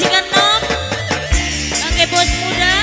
majikan nom, pakai bos muda.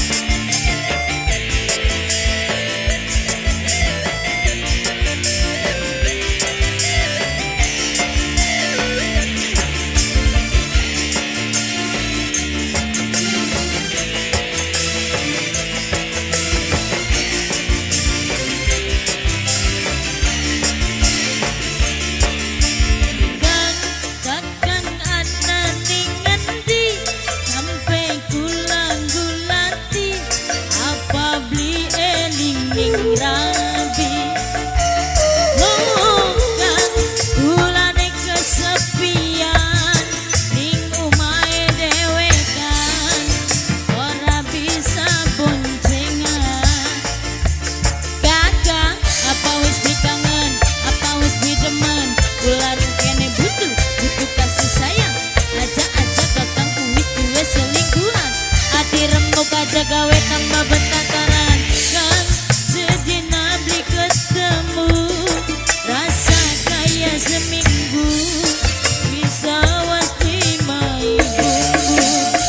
Aja gawe tambah betataran kan sedina beli ketemu rasa kaya seminggu bisa wasti mai bumbu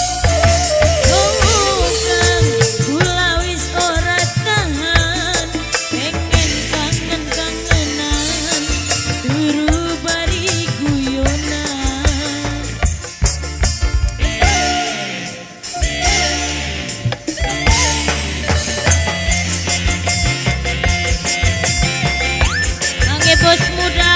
oh kan gula wis ora tahan pengen kangen-kangenan turu bari guyonan. Bos muda.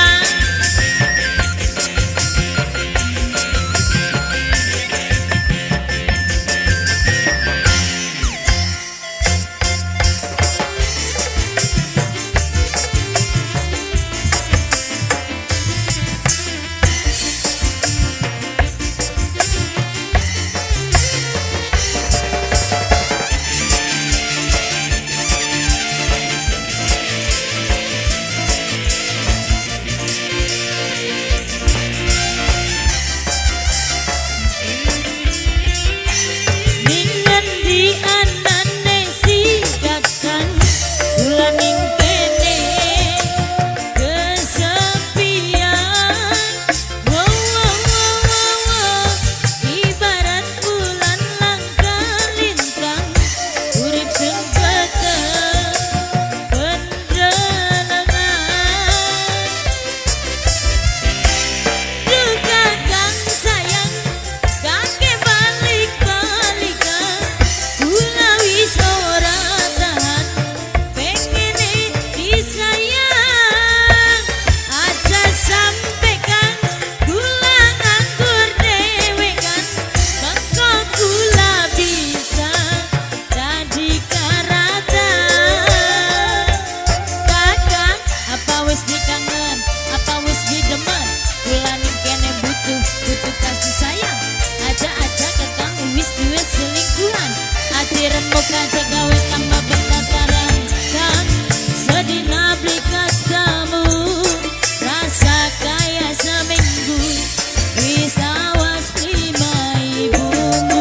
Muka gawe tambah betataran kan sedina beli ketemu rasa kaya seminggu bisa was mai bumbu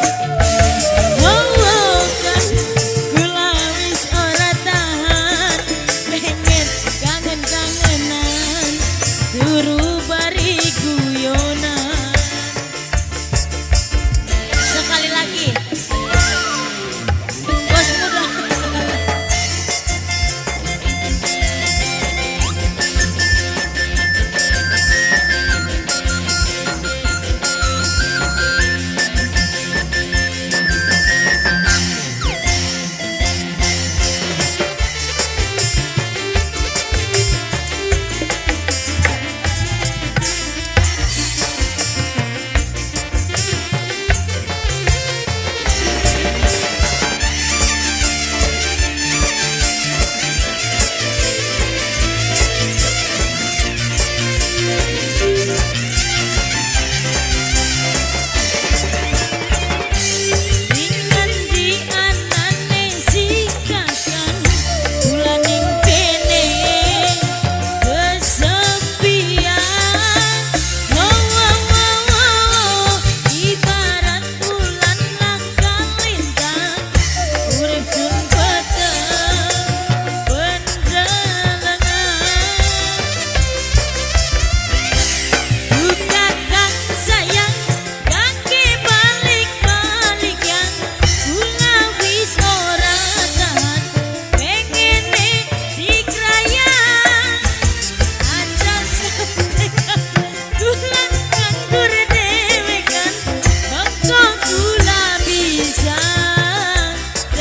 wow kan gula wis ora tahan pengen kangen-kangenan turu bari guyonan. Sekali lagi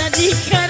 majikan